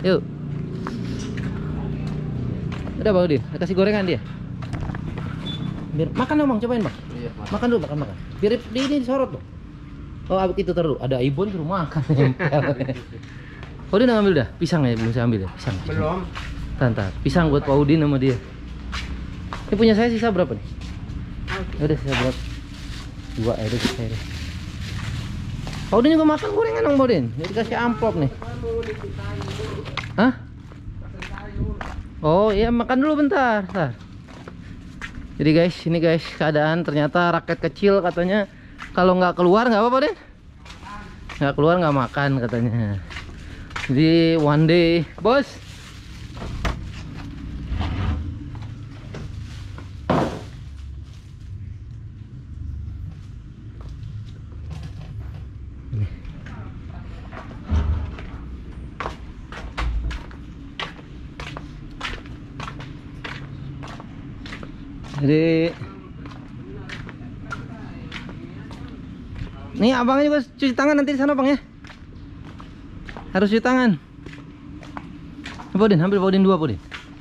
Yuk. Udah Bang Udin, kasih gorengan dia. Biar makan dong Bang, cobain Bang. Iya, Makan dulu, makan. Biar di ini disorot tuh. Oh, abis itu terus ada Ibon suruh makan. Udin udah ngambil dah, pisang ya belum saya ambil ya, pisang. belum. Tantar, pisang buat Pak Udin sama dia. Ini punya saya sisa berapa nih? Udah sisa berapa? 2 ya udah sisa deh. Pak Udin juga makan gorengan dong Pak Udin. Jadi kasih amplop nih. Hah? Oh iya makan dulu bentar. Jadi guys, ini guys keadaan ternyata rakyat kecil katanya kalau nggak keluar nggak apa-apa deh. Nggak keluar nggak makan katanya. Jadi one day, bos. Jadi nih abangnya juga cuci tangan nanti di sana bang ya. Harus cuci tangan. Podin, ambil Podin 2 Podin.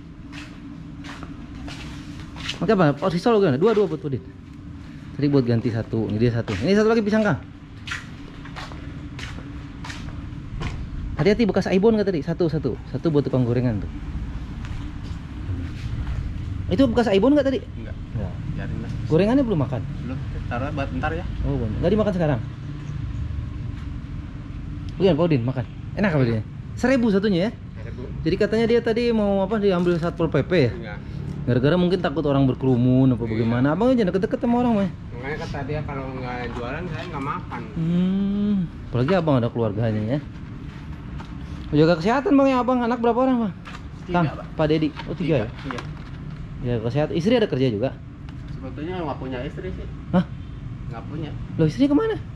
Oke bang, risol gimana? 2 buat Podin. Tadi buat ganti 1, ini dia 1. Ini 1 lagi pisang kang. Hati-hati bekas Ibon nggak tadi? 1 buat tukang gorengan tuh. Itu bekas Ibon nggak tadi? Enggak. Enggak. Biarin lah. Gorengannya belum makan? Belum. Taruh bentar ya. Oh, nggak dimakan sekarang? Bukan, Podin makan. Enak apa dia? 1.000 satunya ya? 1.000. Jadi katanya dia tadi mau apa diambil Satpol PP ya? Enggak. Gara-gara mungkin takut orang berkerumun apa bagaimana. Abang jangan deket-deket sama orang mah. Makanya kata dia kalau nggak jualan saya nggak makan. Apalagi abang ada keluarganya ya. Jaga kesehatan bang ya abang. Anak berapa orang bang? 3, Kang, Pak Dedi. Oh 3 ya? Iya. Jaga kesehatan. Istri ada kerja juga? Sebetulnya nggak punya istri sih. Hah? Nggak punya. Loh istrinya kemana?